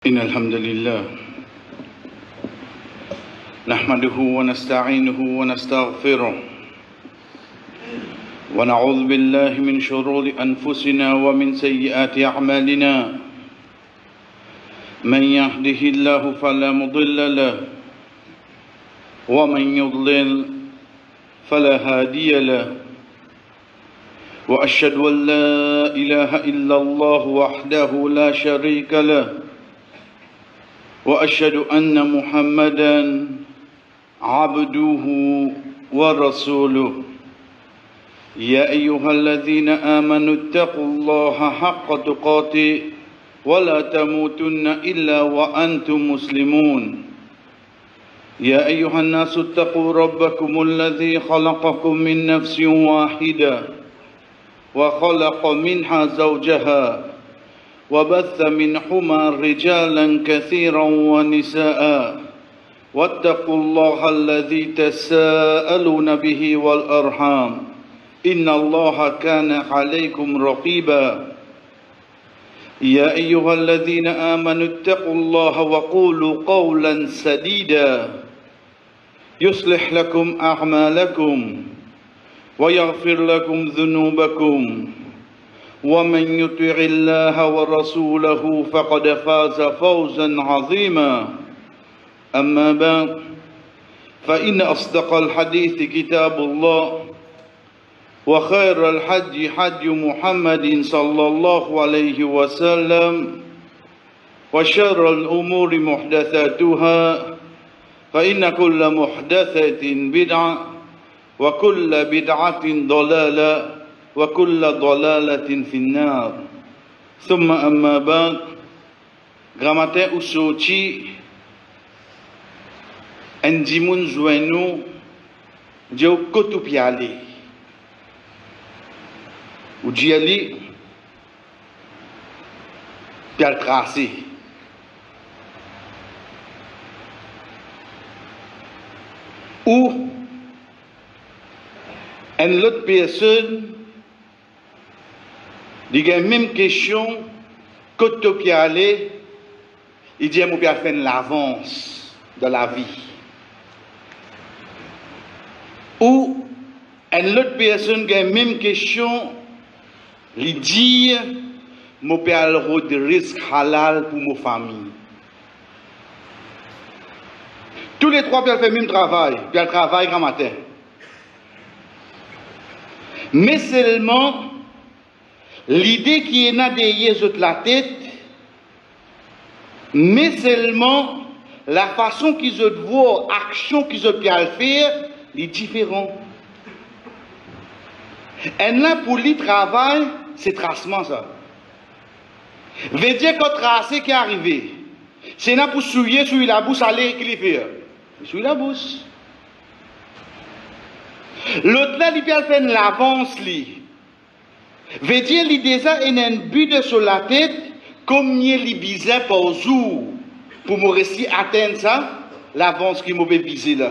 إن الحمد لله نحمده ونستعينه ونستغفره ونعوذ بالله من شرور أنفسنا ومن سيئات أعمالنا من يهده الله فلا مضل له ومن يضلل فلا هادي له وأشهد أن لا إله إلا الله وحده لا شريك له وأشهد أن محمدا عبده ورسوله يا أيها الذين آمنوا اتقوا الله حق تقاته ولا تموتن إلا وأنتم مسلمون يا أيها الناس اتقوا ربكم الذي خلقكم من نفس واحدة وخلق منها زوجها وبث منهما رجالا كثيرا ونساء واتقوا الله الذي تساءلون به والأرحام إن الله كان عليكم رقيبا يا أيها الذين آمنوا اتقوا الله وقولوا قولا سديدا يصلح لكم أعمالكم ويغفر لكم ذنوبكم ومن يطع الله ورسوله فقد فاز فوزا عظيما أما بعد فإن أصدق الحديث كتاب الله وخير الحج حج محمد صلى الله عليه وسلم وشر الأمور محدثاتها فإن كل محدثة بدعة وكل بدعة ضلالة وكل ضلالة في النار ثم أما بعد Gramatin ou sorti Andi moun jwen nou Dje ou kotou pi ale Ou dje ali Pi al trase Ou En l'autre personne Il y a même question quand tu peux aller, il dit qu'on peut faire l'avance de la vie. Ou une autre personne qui a même question, il dit qu'on peut avoir des risques halal pour ma famille. Tous les trois peuvent faire le même travail, puis le travail grand matin. Mais seulement l'idée qui est là derrière la tête, mais seulement la façon qu'ils ont voir, l'action qu'ils ont faire, est différente. Et là, pour le travail, c'est tracement ça. Veut dire que tracé qui est arrivé, c'est là pour souiller sur la bouche, aller équilibrer. Sur la bouche. L'autre là, il peut faire l'avance, veut dire qu'il déjà un but sur la tête, combien il bizarre par jour pour me réussir à atteindre ça, l'avance qui m'a visé là.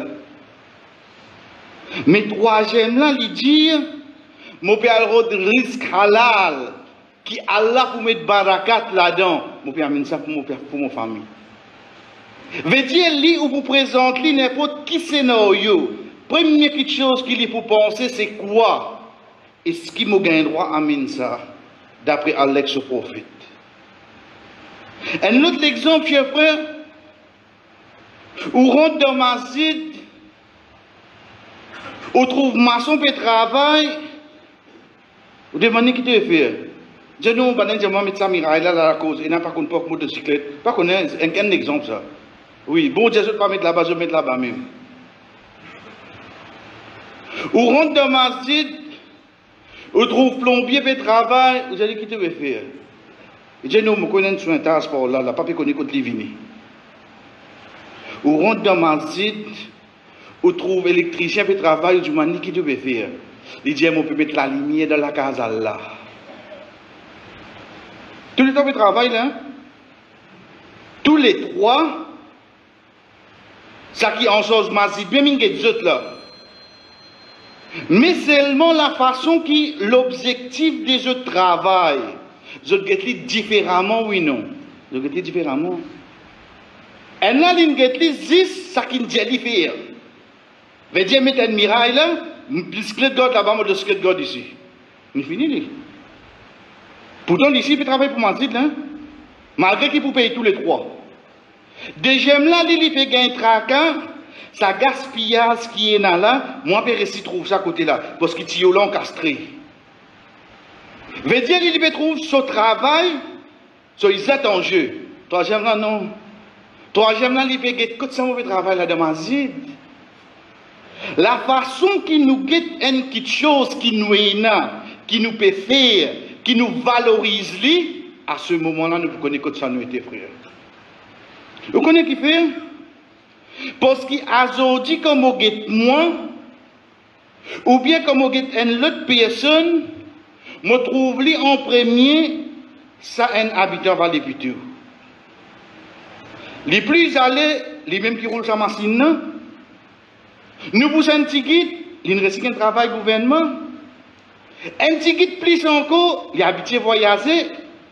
Mais troisième là, il dit, mon père a des risques halal, qui Allah pour mettre barakat là-dedans, mon père amène ça pour mon famille. Veut dire lui ou vous présenter n'importe qui scénario, première petite chose qu'il faut penser c'est quoi? Est-ce qu'il m'a gagné droit à ça, d'après Alex le prophète? Un autre exemple, chers frères, où rentre dans ma masjid, où trouve maçon qui travaille, où demande qui te fait. Je ne sais pas si je vais mettre ça là la cause, il n'a pas contre pour motocyclette. Pas connaître un exemple ça. Oui, bon Dieu, je ne vais pas mettre là-bas, je vais mettre là-bas même. Où rentre dans ma masjid, ou trouve plombier et travail, vous allez quitter le faire. Je ne me connais sur un transport là, pas connu contre l'ivini. Ou rentre dans ma site, ou trouve électricien et travail, ou du mani qui devait faire. Il dit, on peut mettre la lumière dans la case là. Tous les temps de travail là, tous les trois, ça qui en chose massive, bien mingue des autres là. Mais seulement la façon qui l'objectif des autres travail. Je regarde différemment, oui, non. Je regarde différemment. En là, il get li zis ça qui dit faire. Veut dire mettre un mirail là, biscuit de God là-bas, moi de biscuit de God ici. Il finit li. Pourtant ici il peut travailler pour Mazid là, malgré qu'il peut payer tous les trois. Deuxième là, il peut gagner tracas, ça gaspillage qui est là, moi je réussir trouve ça côté là, parce qu'il est là castré. Veut dire il peut trouver ce travail, ce ils en jeu. Troisième là non. Troisième là, il peut gagner tout ça mauvais travail là dans Mazid. La façon qu'il nous guette une petite chose qui nous est là, qui nous peut faire, qui nous valorise, lui, à ce moment-là, nous connaissons que ça nous était frère. Vous connaissez qui fait? Parce qu'il a dit comme on guette moi, ou bien comme on guette une autre personne, je trouve lui en premier, ça un habitant va l'épiter. Les plus allés, les mêmes qui roulent sa machine, nous vous un ticket, il ne reste qu'un travail gouvernement. Un ticket plus encore, il a habitué voyager.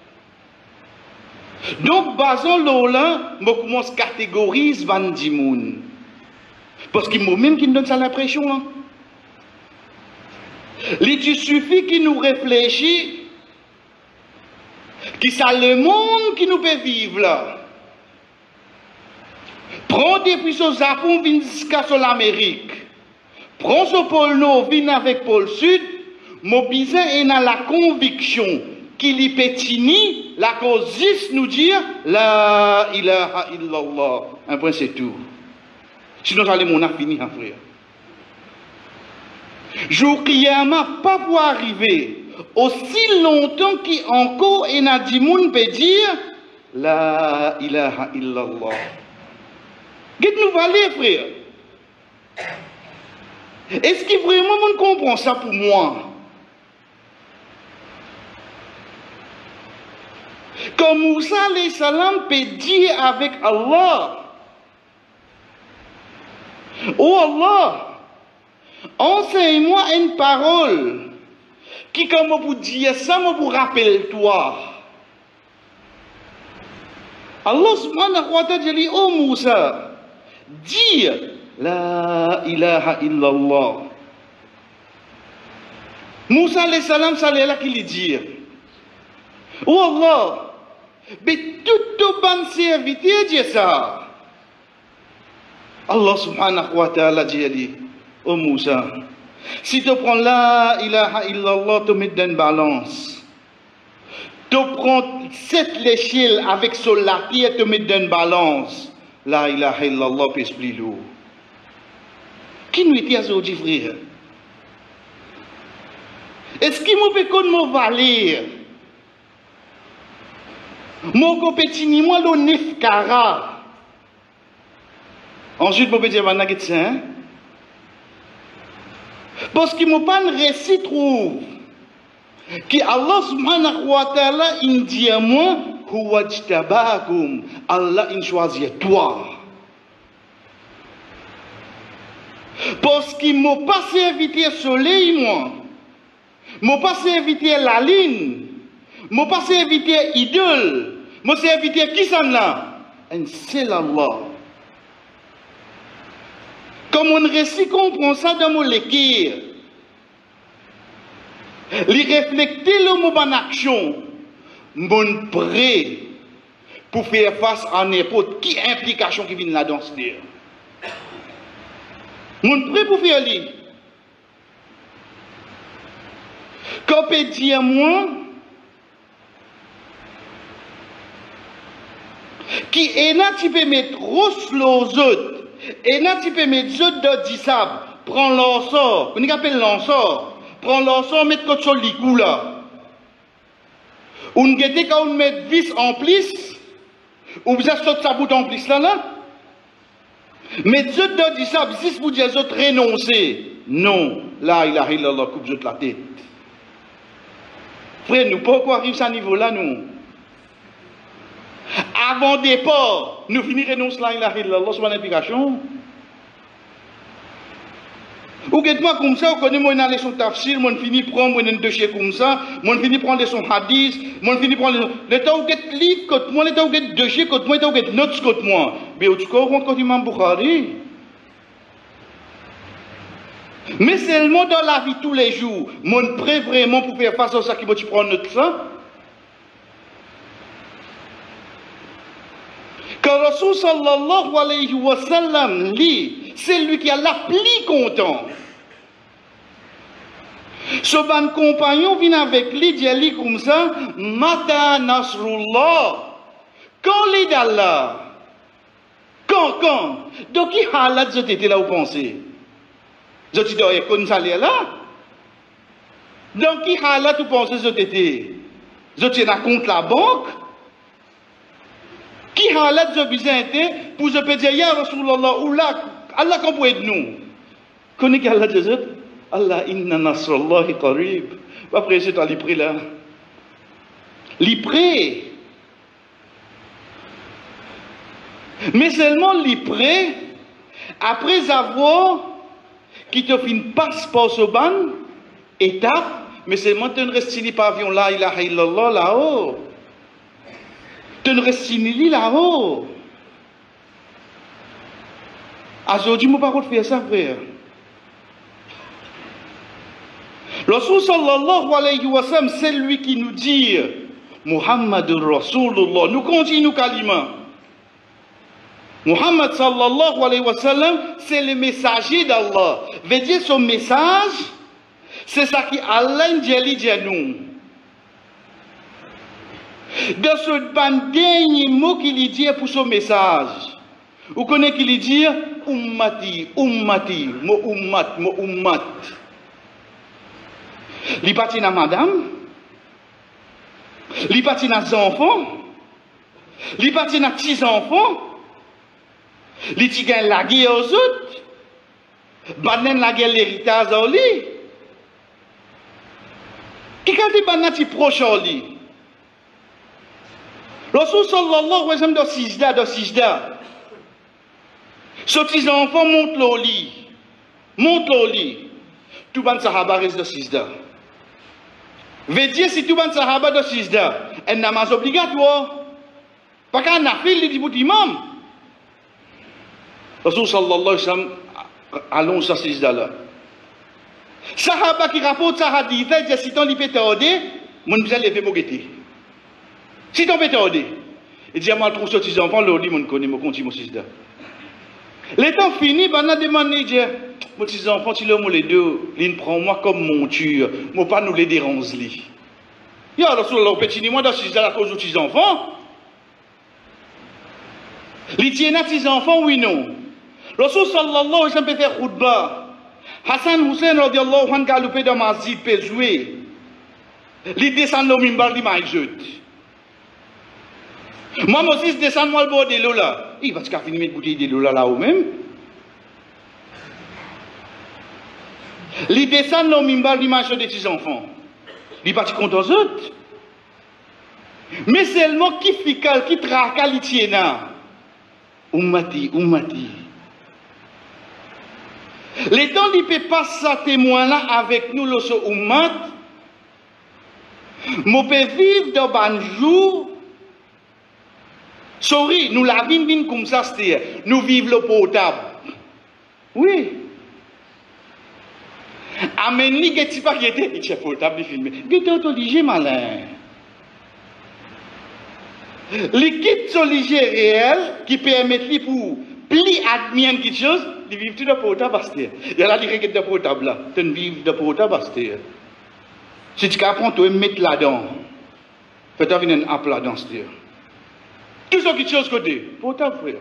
Donc, basant là, je commence à catégoriser Van Dimoun. Parce qu'il m'a même qui nous donne ça l'impression. Là. Il suffit qu'il nous réfléchisse, que c'est le monde qui nous peut vivre là. Prends depuis ce Japon, viens jusqu'à l'Amérique. Prends ce pôle Nord, viens avec pôle Sud. Mobilisé et dans la conviction qu'il y pétini, la cause juste nous dire la ilaha illallah. Un point c'est tout. Sinon, j'allais mon a fini, hein, frère. Jour Kiyama, pas pour arriver aussi longtemps qu'encore et Nadimoun peut dire la ilaha illallah. Qu'est-ce que nous valez, frère? Est-ce que vraiment on comprend ça pour moi? Comme Moussa alayhi salam peut dire avec Allah, oh Allah, enseigne-moi une parole qui, comme vous dire ça, me vous rappelle toi. Allah subhanahu wa ta'ala dit, oh Moussa, dis la ilaha illallah. Moussa alayhi salam, ça là qu'il dit, oh Allah, mais tout bon serviteur dit ça. Allah subhanahu wa ta'ala dit, oh Moussa, si tu prends la ilaha illallah, tu mets dans une balance. Tu prends cette l'échelle avec ce lapier, tu mets dans une balance. La ilaha illallah, puis plus lourd. Qui nous était aujourd'hui, frère? Est-ce qu'il m'a fait qu'on m'a valeur? Mon compétini, moi, le nef kara. Ensuite, je peux dire, hein? Parce qu'il m'a pas un récit trouve. Que Allah subhanahu wa ta'ala, il dit à moi, huwa jtabakum. Allah, il choisit toi. Parce qu'il m'a pas servité soleil, moi. M'a pas servité la ligne. M'a pas servité idole. M'a servité qui ça là? Un seul Allah. Comme on récit comprend ça dans mon l'équire. Les réflecter le mot en action. Mon prêt pour faire face à n'importe qui implication qui vient là-dedans. Mon prêt pour faire lui. Quand peut dire moi qui est là tu peux mettre rose aux autres et là tu peux mettre autres de dissab prends l'ensort on appelle l'ensort prends l'ensort mettre quelque chose de là on guette quand on met 10 en plus ou vous achetez sa bout en plus là mais autres de dissab 6 vous dire autres renoncer non là il a coupe autres la tête frère nous pourquoi arrive à ce niveau là nous avant départ, nous finirons cela, il arrive là, sur l'implication. Ou qu'est-ce comme ça, on connaît mon leçon tafsir, mon fini prendre mon dossier comme ça, mon fini prendre son hadith, mon fini prendre le temps où qu'est-ce livre contre moi, l'état où est dossier contre moi, l'état où est notes contre moi. Mais tu comprends quand Imam Bukhari. Mais seulement dans la vie tous les jours, mon prêt vraiment pour faire face à ça qui va tu prendre notre ça. Quand Rasul sallallahu alayhi wa sallam lit, c'est lui qui a la plus content. Ce ban compagnon vient avec lui, dit comme ça, Mata Nasrullah. Quand l'aide d'Allah? Quand? Donc qui halat je t'étais là où penser? Je te dis, comme ça là? Donc qui halat où penser je t'étais? Je te la compte la banque? Qui halat je besoin pour je peux dire, Ya Rasulallah, ou là, Allah qu'on peut aider nous? Connais qui halat je Allah inna nasrallahi qarib. Après, c'est à l'ipri là. L'ipri. Mais seulement l'ipri, après avoir qui te fait une passeport sur ban, étape, mais seulement tu ne restes pas avion là, ilaha illallah là-haut. Tu ne restes là-haut. Aujourd'hui, je ne peux pas faire ça, frère. Rasul sallallahu alayhi wa sallam, c'est lui qui nous dit Muhammadur Rasulullah. Nous continuons kalima. Muhammad sallallahu alayhi wa sallam, c'est le messager d'Allah. Veut dire son message, c'est ça qui Allah dit à nous. Dans ce dernier mot qu'il dit pour son message, vous connaissez qu'il dit Ummati, Ummati, mo ummat. Li pati na madame, li pati na enfants, li pati na petits enfants, li ti gen la guerre aux autres, banen la guerre l'héritage au li. Qui quand il banen ti proche au li? Rasul sallallahu alayhi wa sallam dans sijda. Ce petits enfants montent au lit. Tout ban sahaba reste dans sijda. Veut dire si tout le monde sahaba de sijda, un namaz obligatoire. Pas qu'un nafil, il dit pour l'imam. Rasul sallallahu alayhi wa sallam, allons sur sijda là. Sahaba qui rapporte sa hadith, il dit si ton li peut t'aider, mon besoin lever mon guetter. Si ton peut t'aider, il dit moi trouve ces enfants, le lit mon connaît, mon continue mon sijda. Le temps fini, ben on a demandé, il dit mon petit enfant, si l'homme les deux, il prend moi comme monture, moi pas nous les déranger. Ya Rasulallah, petit moi dans la cause de petits enfants. Les tiens à petits enfants, oui, non. Rasul sallallahu alayhi wa sallam peut faire khutba. Hassan Hussein radiallahu anhu galopé dans ma zid peut jouer. Il descend au mimbar, il m'a jeté. Moi aussi, je descends moi le bord de l'eau là. Il va se faire finir de goûter de l'eau là-haut même. Li descend dans le mimbar l'image des petits enfants. Li parti contre eux autres. Mais seulement qui fikal, qui traka li tiena. Ummati. Les temps li peut pas ça témoin là avec nous le ummat. Mo peut vivre dans ban jour. Sorry, nous la vivons comme ça, c'est nous vivons le potable. Oui. Amen, ni geti pas qui était, il est potable, il filme. Geti autoligé malin. L'équipe soligé réel qui permet pour pli admien quelque chose, ils vivent tout de potable, il y a la directe de potable là. Tu vivres de potable, si tu apprends, tu mettre là-dedans. Fais-toi venir un app là-dedans, tout ce qui est chose côté, potable, frère.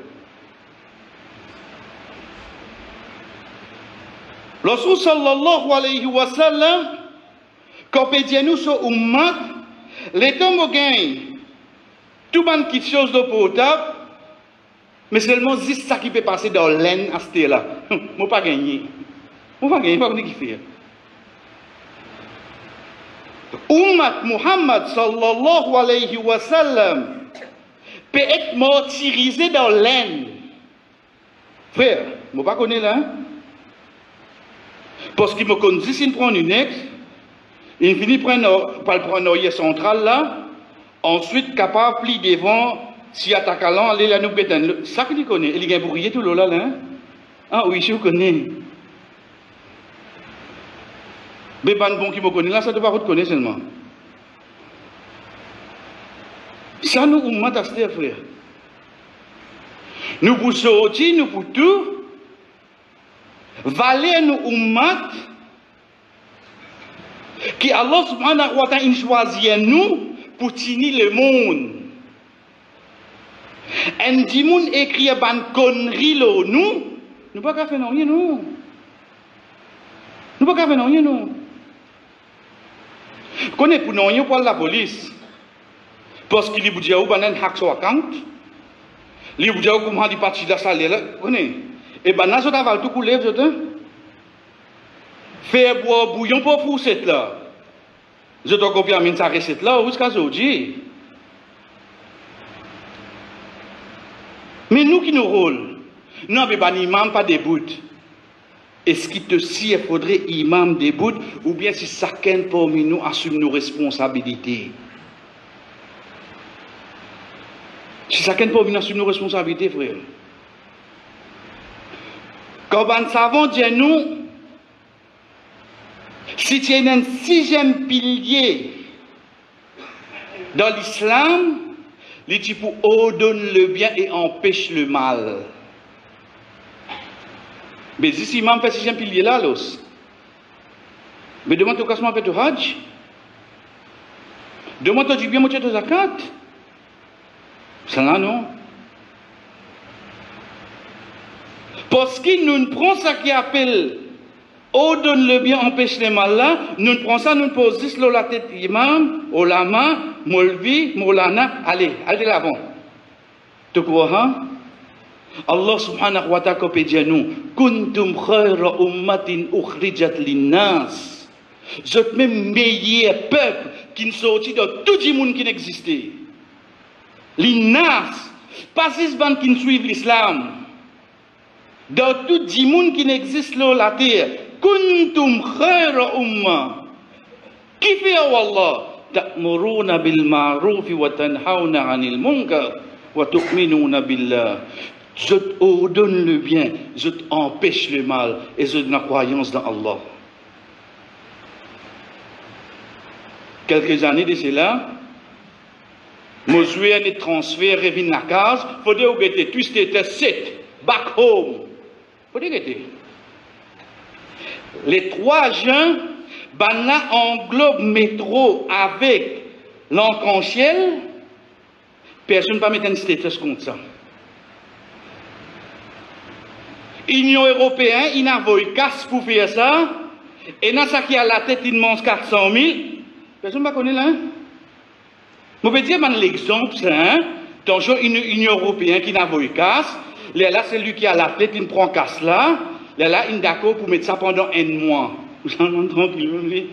Rasul sallallahu alayhi wa sallam, quand on dit nous sur ummat, les temps gagnent tout le monde qui chose de potable, mais seulement juste ça qui peut passer dans l'aine à ce là. Moi pas gagner. Moi pas gagner, pas qui faire. Ummat Muhammad sallallahu alayhi wa sallam peut être martyrisé dans l'aine. Frère, moi pas connais là. Hein? Parce qu'il me connaît, s'il prend une ex, il finit par prendre un oeil central là, Ensuite, capable, pli devant, si attaque à l'an, allez là nous pétane. Ça qu'il connaît, il y a un bourrier tout le là, hein? Ah oui, je connais. Mais pas bon qui me connaît, là, ça ne doit pas reconnaître seulement. Ça nous oummat à ce frère. Nous pour sortir, nous pour tout, valer nous oummat, qui Allah subhanahu wa ta'ala choisit nous pour tenir le monde. Un dimoun écrit ban connerie là, nous pas qu'à faire rien nous. Nous pas qu'à faire rien nous. Connais pour nous pour la police. Parce qu'il vous dit ou banan hack sur account. Li vous dit comment di parti de salaire là, connais. Et ben ça va tout couler vous êtes. Faire boire bouillon pour fourchette là. Je dois copier à sa recette là jusqu'à aujourd'hui. Mais nous qui nous rôle, non mais pas imam pas debout. Est-ce qu'il te si il faudrait imam debout ou bien si chacun parmi nous assume nos responsabilités? Si chacun parmi nous assume nos responsabilités, frère. Quand on savons dire nous, si tu es un sixième pilier dans l'islam, il dit pour ordonner le bien et empêche le mal. Mais ici, il m'a fait sixième pilier là, mais demande-toi qu'est-ce qu'on fait au Hajj. Demande-toi du bien, moitié de zakat. Ça là, non. Parce qu'il nous prend ça qui appelle ordonne le bien, empêche le mal là, nous prenons ça, nous posons sur la tête imam, olama, molvi, molana, allez l'avant. Tu crois, Allah subhanahu wa ta'ala peut dire nous, kuntum khayra ummatin ukhrijat linnas. Je êtes même meilleur peuple qui ne sortit de tout le monde qui n'existait. Linnas, pas ces bandes qui ne suivent l'islam. Dans tout le monde qui n'existe sur la terre, kuntum khayra umma. Qui fait Allah? Ta'muruna bil ma'ruf wa tanhauna 'anil munkar wa tu'minuna billah. Je ordonne le bien, je empêche le mal et je donne la croyance dans Allah. Quelques années de cela, Mosué est transféré, revient à la case, il faut dire que tu étais set, back home. Il faut dire que les trois gens, Bana englobe métro avec l'arc-en-ciel, personne ne va mettre un status contre ça. Union européenne, il n'a pas eu casse pour faire ça, et dans ça qui a la tête, il mange 400 000, personne ne va connaître là. Je peux dire l'exemple, hein, toujours une Union européenne qui n'a pas eu casse, là c'est lui qui a la tête, il prend casse là, là il est d'accord pour mettre ça pendant un mois. Vous en entendez tranquille,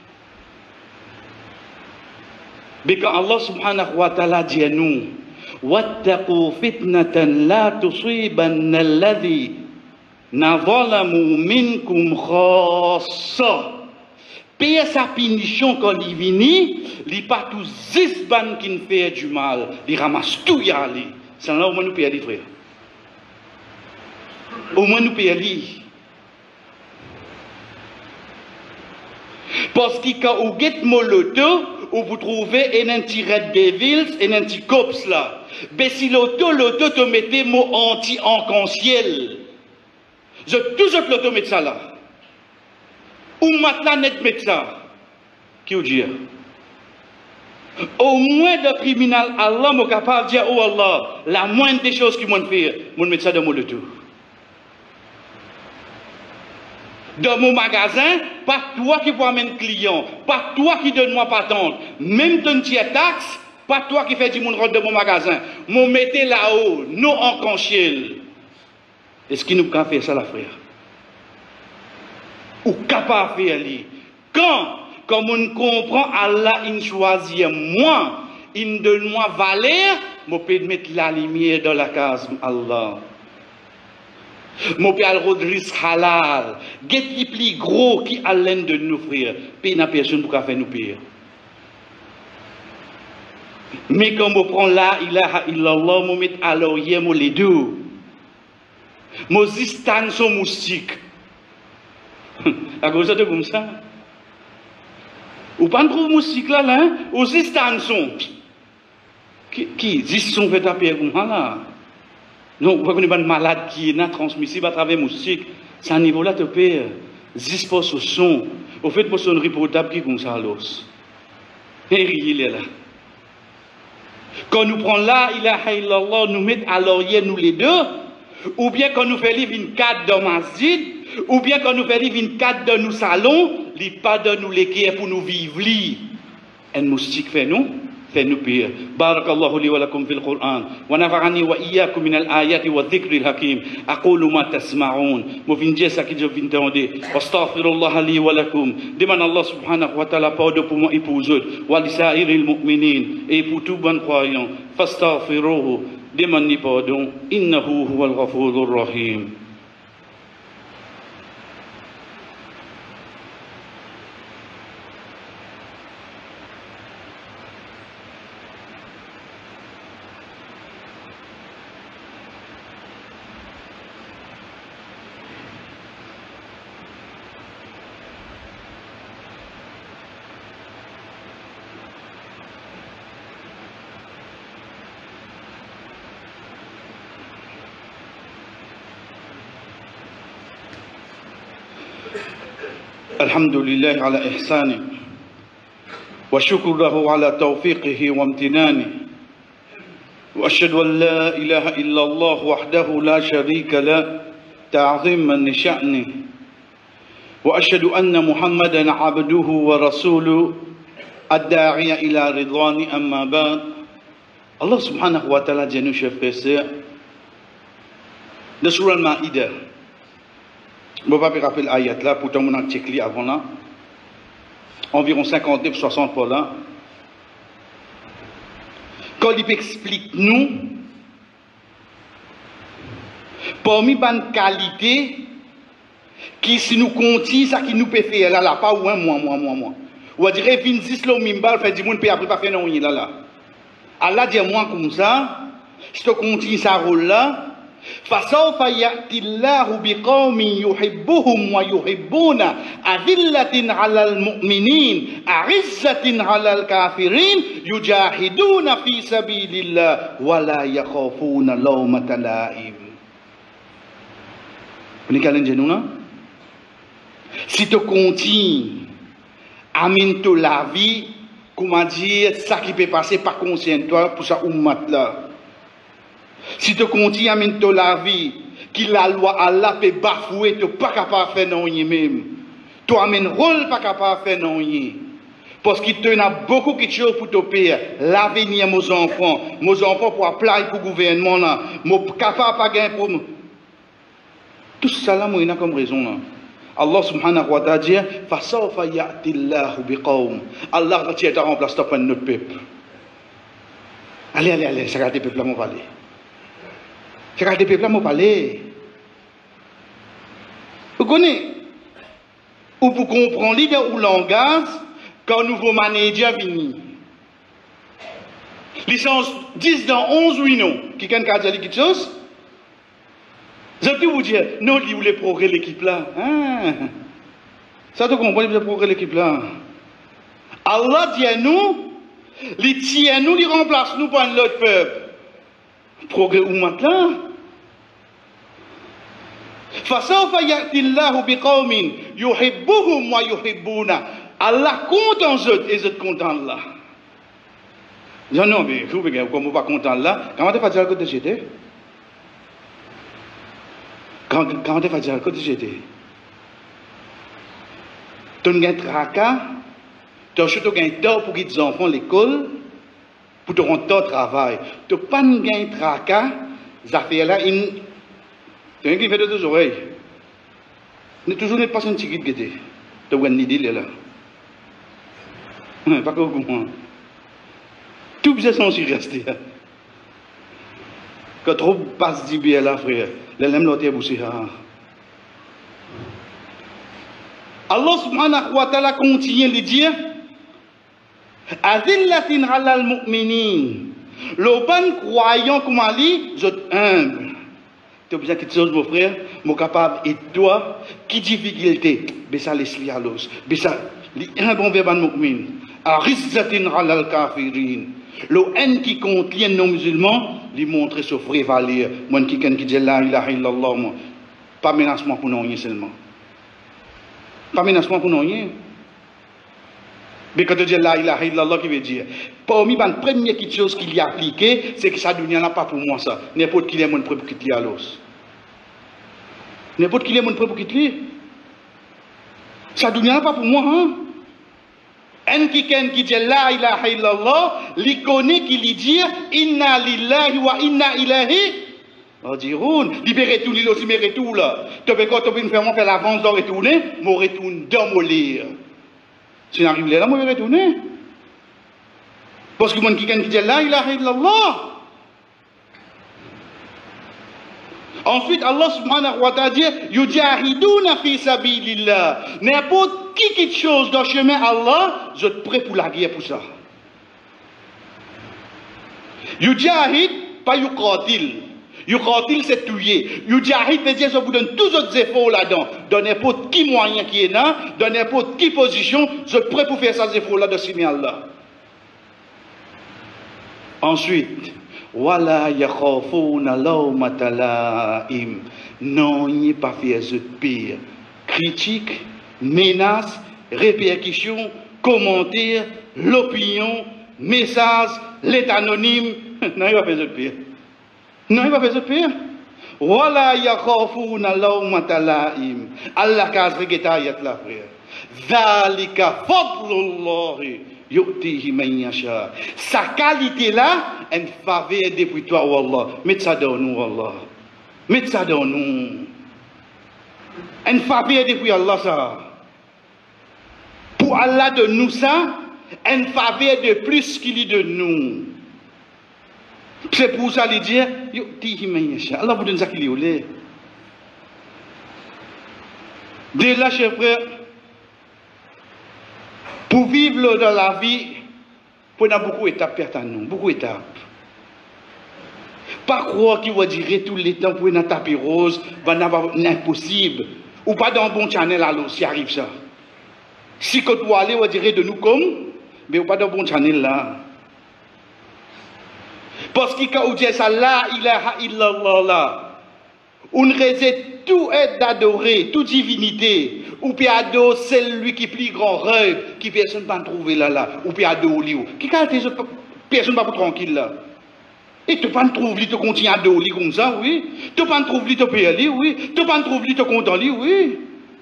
mais quand Allah subhanahu wa ta'ala dit à nous, wattaqu fitnatan la tusibanna alladhi nazalamu minkum khassa. Payer sa punition quand il vient, il pas tous 10 bandes qui ne fait du mal, il ramasse tout y aller. C'est là au moins nous payons les frères. Au moins nous payons les. Parce que quand vous êtes molotov, vous trouvez un petit Red Devils et un petit Cops là. Mais si l'auto te mettez mot anti-arc-en-ciel. Je toujours l'auto mettre ça là. Ou maintenant net mettre ça. Qui vous dit? Au moins de criminel, Allah est capable de dire, oh Allah, la moindre des choses qu'il m'a fait, je mettre ça dans molotov. Dans mon magasin, pas toi qui peux amener client, pas toi qui donne-moi patente, même ton tiers taxe, pas toi qui fais du monde rentre dans mon magasin. Mon mettez là-haut, nous en conchiel. Est-ce qu'il nous peut faire ça, la frère? Ou capable de faire lui? Quand, comme on comprend, Allah, il choisit moi, il donne moi valeur, je peux mettre la lumière dans la case, Allah. Mon père Rodrigue halal, get qui plus gros qui a l'un de nous frères, paye n'a personne pour faire nous payer. Mais quand on prend la ilaha illallah, on met à l'oreille les deux. Mon zistan sont moustiques. À cause de comme ça. Ou pas de moustique là, hein? Ou zistan sont. Qui sont fait taper comme ça là? Non, vous connaissez pas de malade qui est transmissible à travers moustique. C'est à niveau là, tu peux 10% au son. Au fait, pour son reportable qui est comme ça à l'os. Et il est là. Quand nous prenons la ilaha illallah, nous mettons à l'oreille nous les deux, ou bien quand nous faisons une carte dans masjid, ou bien quand nous faisons une carte dans nos salons, les pas de nous l'équerre pour nous vivre. Un moustique fait nous pire. Barakallahu li wa lakum fil Qur'an. Wa nafa'ani wa iyyakum min al-ayati wa dhikril hakim. Aqulu ma tasma'un. Mo vin dire ça que je viens d'entendre. Astaghfirullah li wa lakum. Demande Allah subhanahu wa ta'ala pardon pour moi et pour vous autres. Wa li sa'iril mu'minin. Et pour tout bon croyant. Fastaghfiruhu. Demande pardon. Innahu huwal ghafurur rahim. الحمد لله على إحسانه وشكر له على توفيقه وامتنانه وأشهد أن لا إله إلا الله وحده لا شريك له تعظيما لشأنه وأشهد أن محمدا عبده ورسوله الداعي إلى رضوان أما بعد الله سبحانه وتعالى جنو شفيسه de Surah Al-Ma'idah. Je ne vais pas rappeler l'ayat là, pourtant on a checké avant là. Environ 59-60 pour là. Quand il explique nous, parmi les qualités, qui si nous comptons, ça qui nous peut faire là, là, pas ou un mois. Ou à dire, fin 10 là, mimbal, fait 10 moun, puis après pas faire non, là. Allah dit moi comme ça, si tu continues ça rôle là, فسوف يأتي الله بقوم يحبهم ويحبون أذلة على المؤمنين أعزة على الكافرين يجاهدون في سبيل الله ولا يخافون لومة لائم. Si tu continues à mener la vie, comment dire, ça qui peut passer par conscient toi pour ça ummat là. Si tu continues à mener la vie, que la loi Allah peut bafouer, tu n'es pas capable de faire non même. Tu amènes rôle pas capable de faire non. Parce qu'il te a beaucoup de choses pour te payer. L'avenir, mes enfants pour appeler pour le gouvernement, là, capable de gagner pour nous. Tout ça là, moi, comme raison là. Allah subhanahu wa ta'ala dit, فَسَوْفَ يَأْتِ اللَّهُ بِقَوْمٍ. Allah va te remplacer par notre peuple. Allez, ça regarde le peuple là, mon palais. C'est quand les peuples m'ont parlé. Vous connaissez? Ou pour comprendre l'idée ou le langage, quand un nouveau manager vient. Licence 10 dans 11, oui, non. Quelqu'un qui a dit quelque chose? Je peux vous dire, non, il voulait progresser l'équipe là. Ah. Ça, tu comprends, il voulait progresser l'équipe là. Allah dit à nous, il tient nous, il remplace nous par l'autre peuple. Progrès ou maintenant فسوف يأتي الله بقوم يحبهم ويحبون. Allah compte en eux et eux content là. Non, mais vous voyez, comme vous pas content là, comment tu fais dire que tu étais? Comment tu fais dire que tu étais? Tu as un tracas, tu as surtout un temps pour que tes enfants à l'école. Pour te rendre au travail. Tu n'as pas de tracas, ça fait là, tu as un qui fait de tes oreilles. Tu n'as toujours pas une petite guide. Tu as une idée là. Pas que vous comprenez. Tout bien sans y rester. Quand trop passe d'ibé là, frère, les lèvres l'autre boussé. Allah subhanahu wa ta'ala continue de dire. Azillatin alal mu'minin. L'oban croyant comme Ali, je humble. Tu as besoin de quelque chose, mon frère, mon capable, et toi, qui difficulté, mais ça laisse li à l'os. Mais ça, un bon verbe mu'min. Arizzatin alal kafirin. Le haine qui contient nos musulmans, lui montrer ce vrai valeur. Moi qui dit la ilaha illallah, moi. Pas menacement pour nous seulement. Pas menacement pour nous. Mais quand tu dis la ilaha illallah, qui veut dire, parmi les premières choses qu'il y a appliquées, c'est que ça ne n'a pas pour moi ça. N'importe qui est mon prêt pour quitter à l'os. N'importe qui est mon prêt pour quitter. Ça ne n'a pas pour moi, hein? Un qui dit la ilaha illallah, il connaît qu'il dit inna lillahi wa inna ilahi raji'un. Libérez tout, il aussi mérite tout là. Tu peux quand tu peux faire l'avance de retourner, moi retourne dans mon lit. Si j'arrive là, moi je vais retourner. Parce que moi qui dit la ilaha illallah. Ensuite, Allah subhanahu wa ta'ala dit yujahiduna fi sabilillah. N'importe qui quelque chose dans le chemin Allah, je suis prêt pour la guerre pour ça. Yujahid, pas yuqatil. Yuqatil, c'est tuer. Yujahid veut dire que je vous donne tous les autres efforts là-dedans. Dans n'importe qui moyen qui est là, dans n'importe qui position, je suis prêt pour faire ces efforts-là de signer Allah. Ensuite, wala yakhafuna lawmata laim. Non, il n'est pas fait de pire. Critique, menace, répercussion, commentaire, l'opinion, message, l'état anonyme. Non, il va faire de pire. Non, il va faire de pire. Wala yakhafuna lawmata laim. Allah kaz regeta ayat la frère. Zalika fadlullahi yu'tihi man yasha. Sa qualité là, une faveur depuis toi, wallah. Mets ça dans nous, wallah. Mets ça dans nous. Une faveur depuis Allah, ça. Pour Allah de nous, ça, une faveur de plus qu'il y de nous. C'est pour ça qu'il dit, Allah vous donne ça qu'il y a. Dès là, chers frères, pour vivre dans la vie, pour nous beaucoup d'étapes pertes à nous, beaucoup d'étapes. Pas croire qu'il va dire tous les temps pour une tapis rose, c'est impossible. Ou pas dans un bon channel alors, si arrive ça. Si quand vous allez, on dirait de nous comme, mais ou pas dans un bon channel là. Parce que quand on dit ça, la ilaha illallah là, on résiste tout être d'adorer, toute divinité, ou puis adorer celui qui plie grand rêve, qui personne ne peut trouver là, ou puis adorer, qui quand personne ne peut pas tranquille là. Et tu ne trouves pas, tu continues à adorer comme ça, oui. Tu ne trouves pas, tu peux aller, oui. Tu ne trouves pas, tu content, oui.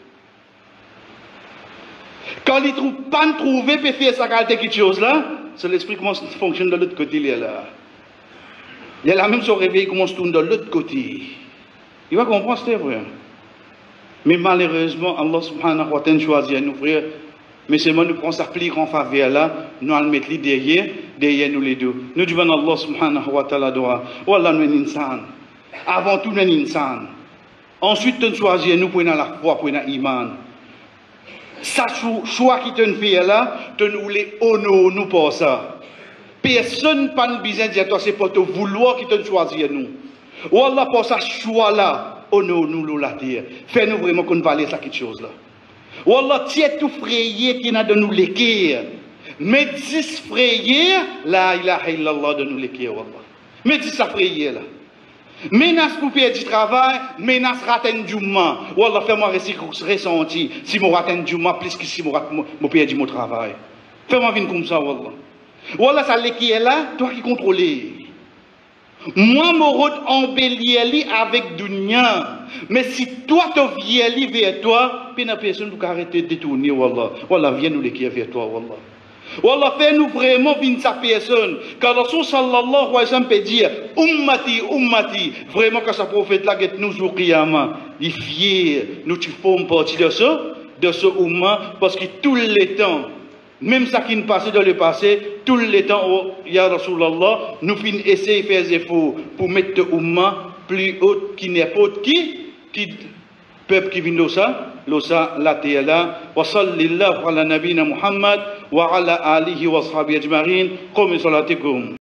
Quand il ne pas trouver, peut faire ça quelque chose là, c'est l'esprit comment ça fonctionne de l'autre côté là. Il y a la même son réveil comment se tourne de l'autre côté. Il va comprendre, c'est vrai. Mais malheureusement, Allah subhanahu wa ta'ala choisit à nous, frères. Mais c'est moi, nous prenons sa plus grande faveur là, nous allons mettre derrière nous les deux. Nous disons Allah subhanahu wa ta'ala doit. Wallah, nous sommes insan. Avant tout, nous sommes insan. Ensuite, nous choisissons nous pour la foi, pour l'iman. Ça, choix qui te fait là, tu nous les honneurs nous pour ça. Personne n'a besoin de dire toi, c'est pour te vouloir qui te choisit nous. Wallah, pour ça, choix là, honneur nous la terre. Fais-nous vraiment qu'on valait ça quelque chose là. Wallah, tiens tout frayé qui n'a de nous l'équerre. Mais 10 frayés, la ilaha illallah de nous l'équerre, wallah. Mais 10 ça frayé là. Menace pour perdre du travail, menace rater du mois. Wallah, fais-moi ressentir si je rate du mois plus que si je perds mon travail. Fais-moi venir comme ça, wallah. Wallah, ça l'équerre là, toi qui contrôles. Moi, je route embellir avec dunya. Mais si toi, tu viens vers toi, puis personne ne peut arrêter de détourner, wallah. Wallah, viens nous l'équerre vers toi, wallah. Wallah, fais-nous vraiment venir sa personne. Car le Rasul sallallahu alayhi wa sallam peut dire, ummati, ummati. Vraiment, quand ce prophète-là, nous jour qiyamah, il est fier. Nous, tu formes partie de ce umma, parce que tout le temps, même ça qui nous passait dans le passé, tout le temps, oh, ya Rasulallah, nous finissons essayer de faire des efforts pour mettre le umma plus haut qui n'importe qui peuple qui vient de ça, la terre là, wa sallallahu ala nabina Muhammad. wa ala alihi wa sahbihi ajma'in, comme salatikum.